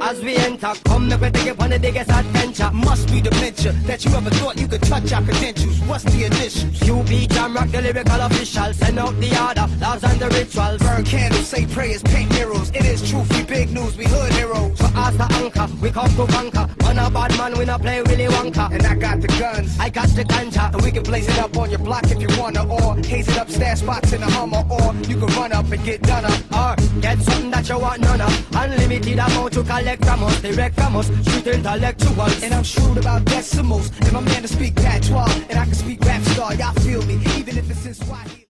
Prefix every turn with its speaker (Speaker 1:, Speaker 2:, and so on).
Speaker 1: as we enter. Come make we take it on the biggest adventure.
Speaker 2: Must be dementia that you ever thought you could touch our credentials. What's the initials?
Speaker 1: QB Jam Rock, the lyrical official. Send out the order, laws and the rituals.
Speaker 2: Burn candles, say prayers, paint murals. It is truth, we big news, we hood heroes.
Speaker 1: For us the anchor, we come to conquer. On a bad man, we not play Willy Wonka.
Speaker 2: And I got the guns,
Speaker 1: I got the ganja.
Speaker 2: and we can blaze it up on your block if you wanna, or haze it up, stash spots in the Hummer, or you can run up and get done up.
Speaker 1: Or get something that you want none of. Unlimited amount to collect from us, direct from us, street intellectuals.
Speaker 2: And I'm shrewd about decimals, and my man to speak patois, and I can speak rap star, y'all feel me, even if it's in Swahili.